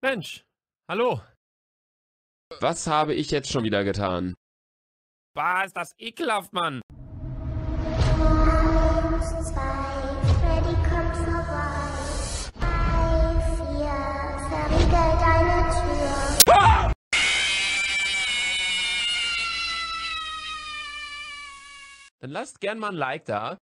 Mensch, hallo. Was habe ich jetzt schon wieder getan? Bah, ist das ekelhaft, Mann. 1, 2, Freddy kommt vorbei. 3, 4, verriegel deine Tür. Dann lasst gern mal ein Like da.